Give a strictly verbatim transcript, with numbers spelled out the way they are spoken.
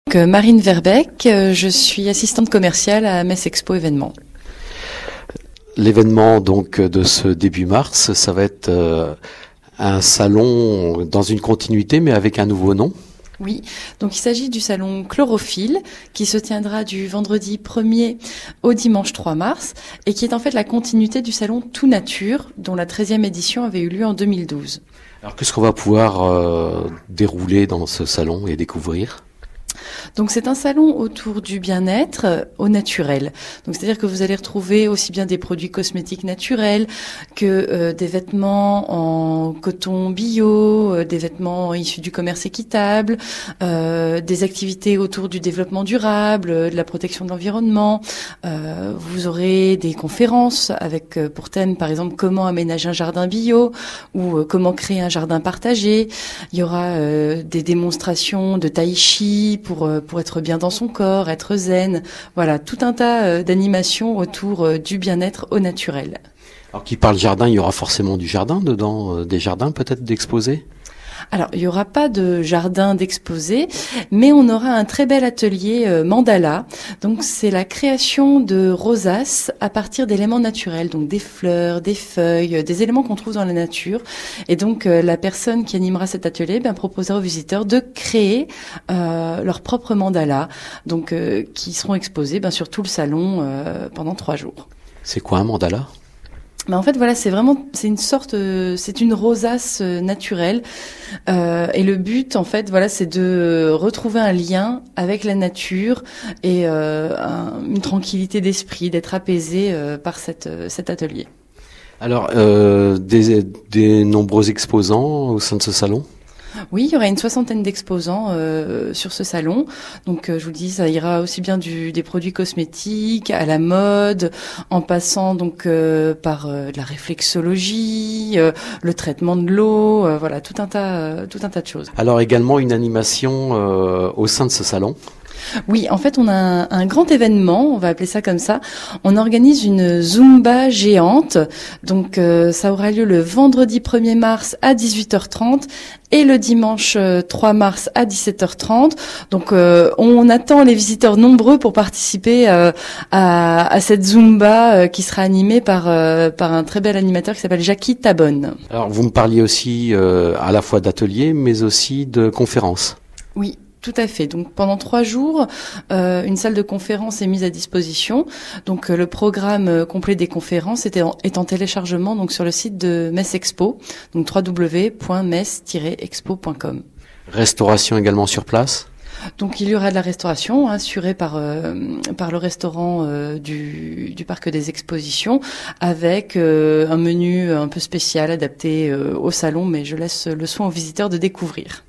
Donc, Marine Verbeek, je suis assistante commerciale à Metz Expo événements. L'événement donc de ce début mars, ça va être euh, un salon dans une continuité mais avec un nouveau nom. Oui, donc il s'agit du salon Chlorophylle qui se tiendra du vendredi premier au dimanche trois mars et qui est en fait la continuité du salon Tout Nature dont la treizième édition avait eu lieu en deux mille douze. Alors qu'est-ce qu'on va pouvoir euh, dérouler dans ce salon et découvrir ? Donc c'est un salon autour du bien-être euh, au naturel. Donc c'est-à-dire que vous allez retrouver aussi bien des produits cosmétiques naturels que euh, des vêtements en coton bio, euh, des vêtements issus du commerce équitable, euh, des activités autour du développement durable, euh, de la protection de l'environnement. Euh, vous aurez des conférences avec euh, pour thème par exemple comment aménager un jardin bio ou euh, comment créer un jardin partagé. Il y aura euh, des démonstrations de tai chi pour pour être bien dans son corps, être zen. Voilà, tout un tas d'animations autour du bien-être au naturel. Alors qui parle jardin, il y aura forcément du jardin dedans, des jardins peut-être d'exposer ? Alors, il n'y aura pas de jardin d'exposé, mais on aura un très bel atelier euh, mandala. Donc, c'est la création de rosaces à partir d'éléments naturels, donc des fleurs, des feuilles, des éléments qu'on trouve dans la nature. Et donc, euh, la personne qui animera cet atelier ben, proposera aux visiteurs de créer euh, leur propre mandala, donc euh, qui seront exposés ben, sur tout le salon euh, pendant trois jours. C'est quoi un mandala ? Mais en fait, voilà, c'est vraiment, c'est une sorte, euh, c'est une rosace euh, naturelle, euh, et le but, en fait, voilà, c'est de retrouver un lien avec la nature et euh, un, une tranquillité d'esprit, d'être apaisé euh, par cette, euh, cet atelier. Alors, euh, des, des nombreux exposants au sein de ce salon ? Oui, il y aura une soixantaine d'exposants euh, sur ce salon. Donc, euh, je vous le dis, ça ira aussi bien du, des produits cosmétiques à la mode, en passant donc euh, par euh, de la réflexologie, euh, le traitement de l'eau, euh, voilà, tout un tas, euh, tout un tas de choses. Alors également une animation euh, au sein de ce salon ? Oui, en fait, on a un, un grand événement, on va appeler ça comme ça. On organise une Zumba géante. Donc, euh, ça aura lieu le vendredi premier mars à dix-huit heures trente et le dimanche euh, trois mars à dix-sept heures trente. Donc, euh, on attend les visiteurs nombreux pour participer euh, à, à cette Zumba euh, qui sera animée par, euh, par un très bel animateur qui s'appelle Jackie Tabonne. Alors, vous me parliez aussi euh, à la fois d'ateliers, mais aussi de conférences. Oui. Tout à fait. Donc pendant trois jours, euh, une salle de conférence est mise à disposition. Donc euh, le programme euh, complet des conférences est en, est en téléchargement donc sur le site de Metz Expo, donc w w w point metz tiret expo point com. Restauration également sur place ? Donc il y aura de la restauration assurée par euh, par le restaurant euh, du du parc des expositions avec euh, un menu un peu spécial adapté euh, au salon, mais je laisse le soin aux visiteurs de découvrir.